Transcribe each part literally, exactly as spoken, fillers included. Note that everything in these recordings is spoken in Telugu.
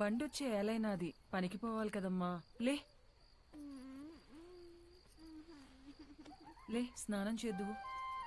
బండొచ్చే ఏలైనాది పనికి పోవాలి కదమ్మా. లే లే స్నానం చేద్దువు.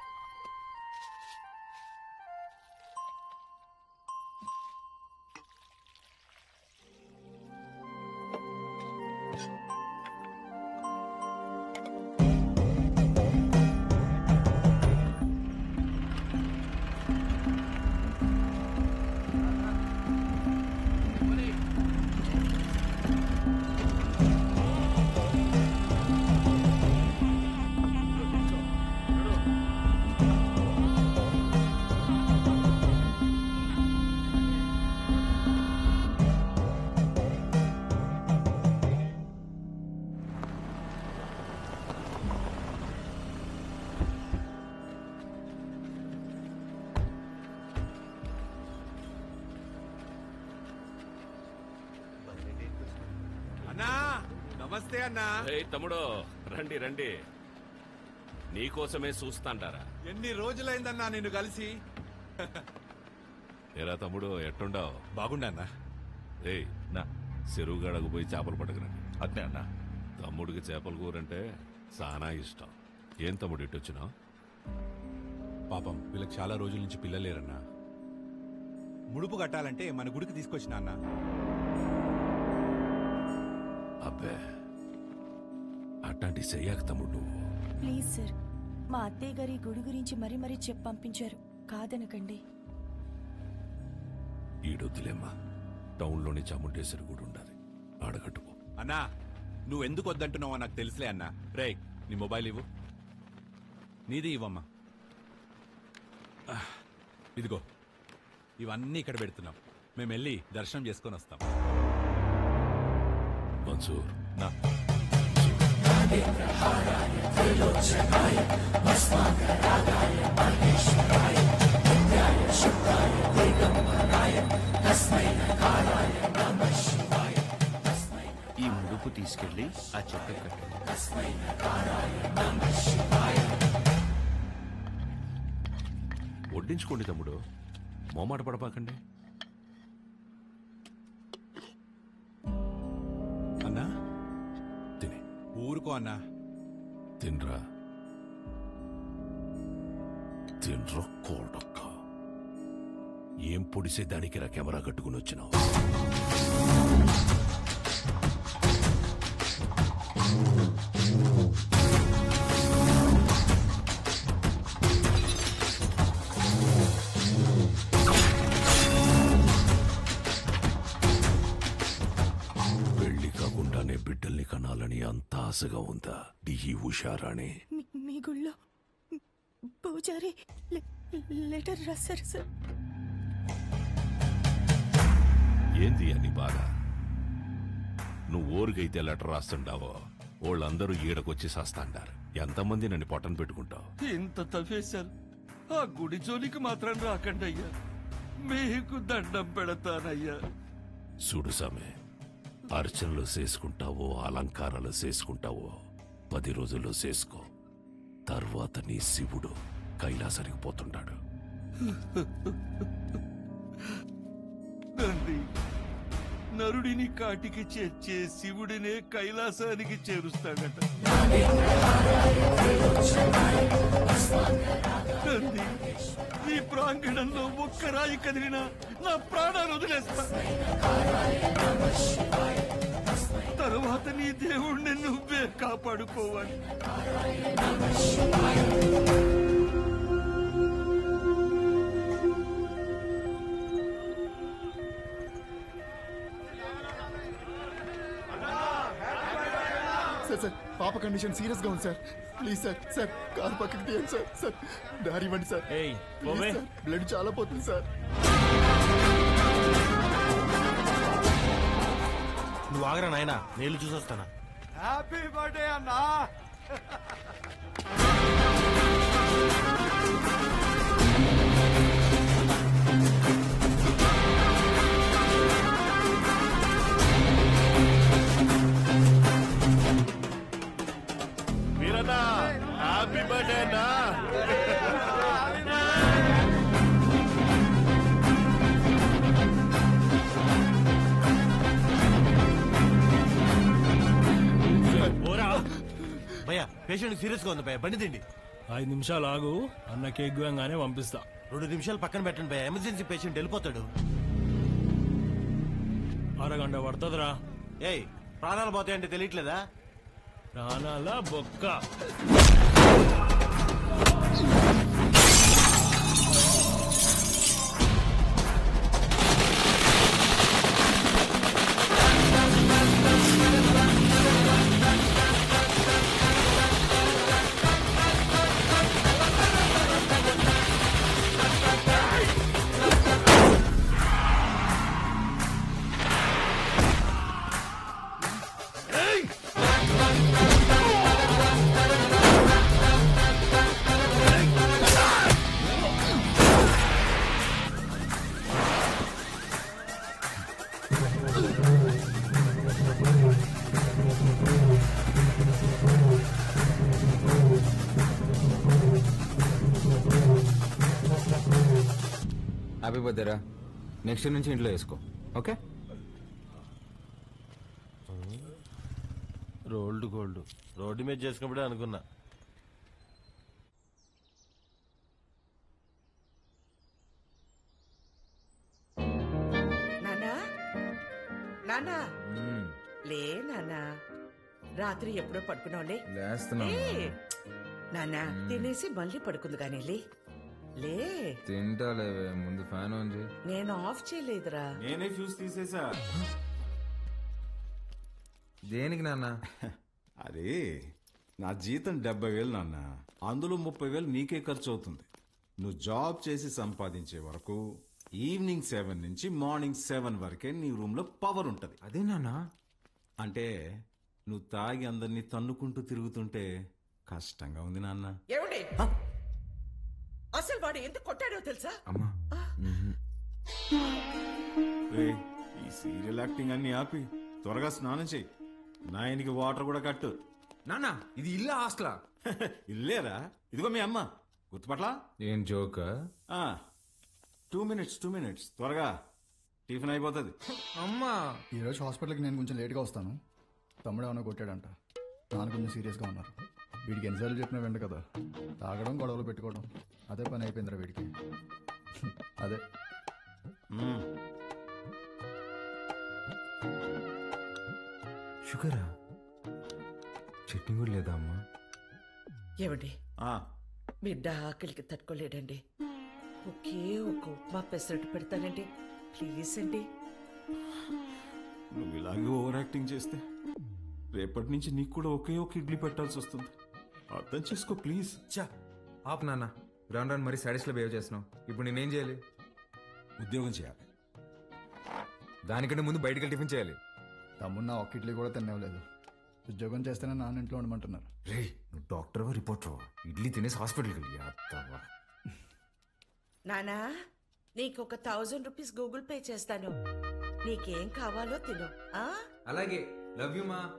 నమస్తే అన్నా. తమ్ముడు రండి రండి, నీకోసమే చూస్తాంటారా. ఎన్ని రోజులైందన్నా నిన్ను కలిసి. ఏరా తమ్ముడు ఎట్టుండావు? బాగుండన్నా. ఏయ్ నా చెరువు గడకు పోయి చేపలు పట్టకరండి. అట్నే అన్నా. తమ్ముడికి చేపల కూరంటే చాలా ఇష్టం. ఏం తమ్ముడు ఇట్టొచ్చినావు? పాపం వీళ్ళకి చాలా రోజుల నుంచి పిల్లలేరన్నా. ముడుపు కట్టాలంటే మన గుడికి తీసుకొచ్చిన అన్నా. అబ్బే అట్లాంటి చెయ్యాక తమ్ముడు నువ్వు. ప్లీజ్ సార్, మా అత్తయ్య గారి గుడి గురించి మరీ మరీ చెప్పి పంపించారు, కాదనకండి. ఈడొద్దులేమ్మా, టౌన్లోని చాముండేశ్వరి గుడి ఉండాలి, ఆడగట్టుకో. అన్నా నువ్వు ఎందుకు వద్దంటున్నావో నాకు తెలుసులే అన్నా. రే నీ మొబైల్ ఇవ్వు. నీది ఇవ్వమ్మా. ఇదిగో ఇవన్నీ ఇక్కడ పెడుతున్నాం. మేము వెళ్ళి దర్శనం చేసుకొని వస్తాం. మన్సూర్ నా ఈ ముడుపు తీసుకెళ్లి ఆ చెట్టు కట్టండి. వడ్డించుకోండి తమ్ముడు, మోమాట పడపాకండి. అన్నా తిని ఊరుకో అన్నా. తినరా తినరా కోడక్క. ఏం పొడిసే దానికి రా కెమెరా కట్టుకుని వచ్చినావు? పెళ్లి కాకుండానే బిడ్డల్ని కనాలని అంత ఆశగా ఉందా డిహి హుషారాణి? మీ గుళ్ళో పూజారి లెటర్ రాశారు సార్. ఏంది అని బాధ? నువ్వు ఊరికైతే లెటర్ రాస్తుండావో వాళ్ళందరూ ఈడకొచ్చి చేస్తాండారు. ఎంతమంది నన్ను పొట్టన పెట్టుకుంటావు? ఇంత తవ్వేశారు, ఆ గుడి జోలికి మాత్రం రాకండి అయ్యా, మీకు దండం పెడతానయ్యా. చూడు సామె, అర్చనలు చేసుకుంటావో అలంకారాలు చేసుకుంటావో పది రోజుల్లో చేసుకో. తర్వాత నీ శివుడు కైలాసానికి పోతుంటాడు. నంది నరుడిని కాటికి చేర్చే శివుడినే కైలాసానికి చేరుస్తాడట. నంది ఈ ప్రాంగణంలో ఒక్క రాయి కదిలినా నా ప్రాణాలు వదిలేస్తా. తరువాత నీ దేవుణ్ణి నువ్వే కాపాడుకోవాలి. సార్ సార్ పాప కండిషన్ సీరియస్ గా ఉంది sir. Please sir sir car పక్కకి తీయండి సార్. సార్ దారి ఇవ్వండి సార్. బ్లడ్ చాలా పోతుంది సార్. నువ్వు ఆగరా నాయనా, నేను చూసొస్తానా. హ్యాపీ బర్త్డే అన్నా. మీరన్నా హ్యాపీ బర్త్డే అన్నా. పేషెంట్ సీరియస్ గా ఉంది భయ బండి తిండి ఐదు నిమిషాలు ఆగు అన్న కేక్ గానే పంపిస్తా. రెండు నిమిషాలు పక్కన పెట్టండి భయ ఎమర్జెన్సీ పేషెంట్ వెళ్ళిపోతాడు. అరగంట పడుతుందిరా. ఏయ్ ప్రాణాలు పోతాయంటే తెలియట్లేదా? ప్రాణాల బొక్క. హ్యాపీ బర్త్డేరా. నెక్స్ట్ నుంచి ఇంట్లో వేసుకో, ఓకే? రోల్డ్ గోల్డ్ రోడ్డు మీద చేసుకున్నప్పుడే అనుకున్నా. నానా నానా లే నానా, రాత్రి ఎప్పుడో పడుకున్నావులే. నానా తినేసి మళ్ళీ పడుకుంది కానీ లే లే. తింటాలేవే, ముందు ఫ్యాన్ ఆన్ చేయి. నేను ఆఫ్ చేయలేదురా. నేనే ఫ్యూజ్ తీసేసా. దేనికి నాన్న? అదే నా జీతం డెబ్బై వేలు నాన్న, అందులో ముప్పై వేలు నీకే ఖర్చు అవుతుంది. నువ్వు జాబ్ చేసి సంపాదించే వరకు ఈవినింగ్ సెవెన్ నుంచి మార్నింగ్ సెవెన్ వరకే నీ రూమ్ లో పవర్ ఉంటది. అదే నాన్న. అంటే నువ్వు తాగి అందరినీ తన్నుకుంటూ తిరుగుతుంటే కష్టంగా ఉంది నాన్న. ఏమండి అసలు వాడు ఎందుకు కొట్టాడో తెలుసా? అమ్మా రేయ్, ఈ సీరియల్ యాక్టింగ్ అన్ని ఆపి త్వరగా స్నానం చెయ్యి. నాయనికి వాటర్ కూడా కట్టు. నాన్న ఇది ఇల్లా హాస్టలా? ఇల్లేరా, ఇదిగో మీ అమ్మ. గుర్తుపట్లా? ఏం joke? Two minutes two minutes త్వరగా టిఫిన్ అయిపోతుంది. అమ్మా ఈరోజు హాస్పిటల్కి నేను కొంచెం లేట్గా వస్తాను. తమ్ముడు ఏమైనా కొట్టాడంట, నాన్న కొంచెం సీరియస్గా ఉన్నారు. వీడికి ఎన్నిసార్లు చెప్పినా వెంట కదా, తాగడం గొడవలు పెట్టుకోవడం అదే పని అయిపోయిందిరా వీడికి. అదే షుగరా? చట్నీ కూడా లేదా అమ్మా? ఏమండి బిడ్డ ఆకలికి తట్టుకోలేడండి, ఒకే ఒక ఉప్మా పెసరట్టు పెడతానండి ప్లీజ్ అండి. నువ్వు ఇలాగే ఓవర్ యాక్టింగ్ చేస్తే రేపటి నుంచి నీకు కూడా ఒకే ఒక ఇడ్లీ పెట్టాల్సి వస్తుంది. అర్థం చేసుకో ప్లీజ్. చా ఆప్ నాన్న, రాను రాను మరీ సాడీస్లో బిహేవ్ చేస్తున్నావు. ఇప్పుడు నేనేం చేయాలి? ఉద్యోగం చేయాలి. దానికంటే ముందు బయటకి టిఫిన్ చేయాలి. తమ్ముడు నా ఒక్క ఇడ్లీ కూడా తినలేదు. ఉద్యోగం చేస్తేనే నాన్న ఇంట్లో ఉండమంటున్నారు. రే నువ్వు డాక్టర్వా రిపోర్టర్వా? ఇడ్లీ తినేసి హాస్పిటల్కి వెళ్ళి అత్తవా. నానా నీకు ఒక థౌజండ్ రూపీస్ గూగుల్ పే చేస్తాను, నీకేం కావాలో తిను. ఆ అలాగే, లవ్ యూ మా.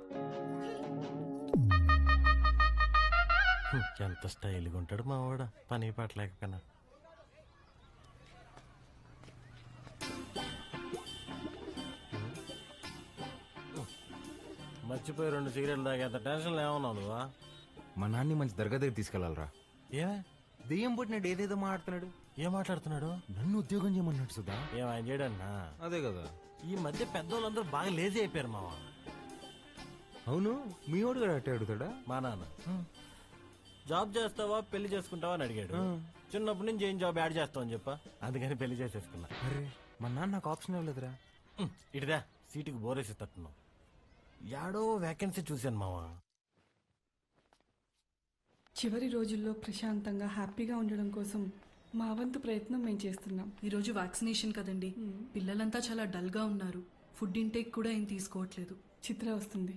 ఎంత స్టైల్గా ఉంటాడు మా వాడ, పని పట్టలేకపోయినా. మర్చిపోయి రెండు సిగరెట్లు తాగేంత టెన్షన్ ఏమన్నావు నువ్వా? మా నాన్ని మంచి దర్గా దగ్గర తీసుకెళ్లాలరా. ఏమే దెయ్యం పుట్టినాడు, ఏదేదో మాట్లాడుతున్నాడు. ఏం మాట్లాడుతున్నాడు? నన్ను ఉద్యోగం చేయమన్నాడు సుధా. ఏం ఆయన చేయడన్నా? అదే కదా, ఈ మధ్య పెద్దోళ్ళందరూ బాగా లేజీ అయిపోయారు మావా. అవును, మీ వాడు కూడా అట్టే అడుగుతాడా? మా నాన్న జాబ్ చేస్తావా పెళ్లి చేసుకుంటావా అని అడిగాడు. చిన్నప్పటి నుంచి ఏం జాబ్ యాడ్ చేస్తావు అని చెప్పా, అందుకని పెళ్లి చేసేసుకున్నా. అరే మా నాన్న నాకు ఆప్షన్ ఇవ్వలేదురా. ఇటుదా సీటుకి బోరేసి తట్టున్నావు. యాడో వేకెన్సీ చూశాను మావా. చివరి రోజుల్లో ప్రశాంతంగా హ్యాపీగా ఉండడం కోసం మా వంతు ప్రయత్నం మేము చేస్తున్నాం. ఈరోజు వ్యాక్సినేషన్ కదండి, పిల్లలంతా చాలా డల్గా ఉన్నారు. ఫుడ్ ఇంటేక్ కూడా ఏం తీసుకోవట్లేదు. చిత్ర వస్తుంది.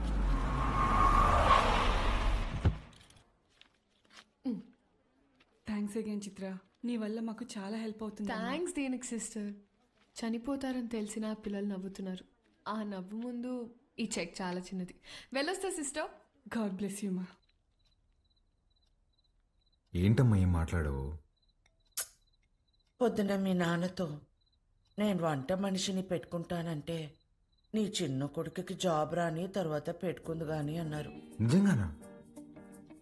థ్యాంక్స్ అగైన్ చిత్ర, నీ వల్ల మాకు చాలా హెల్ప్ అవుతుంది. థ్యాంక్స్ దేనికి సిస్టర్, చనిపోతారని తెలిసిన పిల్లలు నవ్వుతున్నారు. ఆ నవ్వు ముందు ఈ చెక్ చాలా చిన్నది. వెళ్ళొస్తా సిస్టర్. గాడ్ బ్లెస్ యూ మా. ఏంటమ్మా ఏం మాట్లాడవు? పొద్దున మీ నాన్నతో నేను వంట మనిషిని పెట్టుకుంటానంటే నీ చిన్న కొడుకుకి జాబ్ రాని తర్వాత పెట్టుకుంది గాని అన్నారు. నిజంగానా?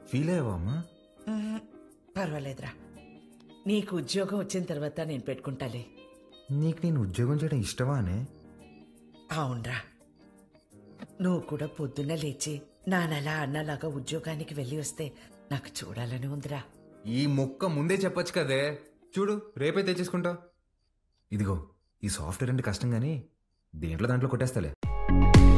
ఫీల్ అయ్యావా అమ్మా? మ్మ్, పర్వాలేదురా. నీకు ఉద్యోగం వచ్చిన తర్వాత నేను పెట్టుకుంటాలే. నీకు నేను ఉద్యోగం చేయడం ఇష్టమా అనే? అవునరా, నువ్వు కూడా పొద్దున్న లేచి నానలా అన్నలాగా ఉద్యోగానికి వెళ్ళి వస్తే నాకు చూడాలని ఉందిరా. ఈ మొక్క ముందే చెప్పొచ్చు కదే. చూడు రేపే తెచ్చేసుకుంటా. ఇదిగో ఈ సాఫ్ట్వేర్ అంటే కష్టం కానీ దేంట్లో దాంట్లో కొట్టేస్తాలే.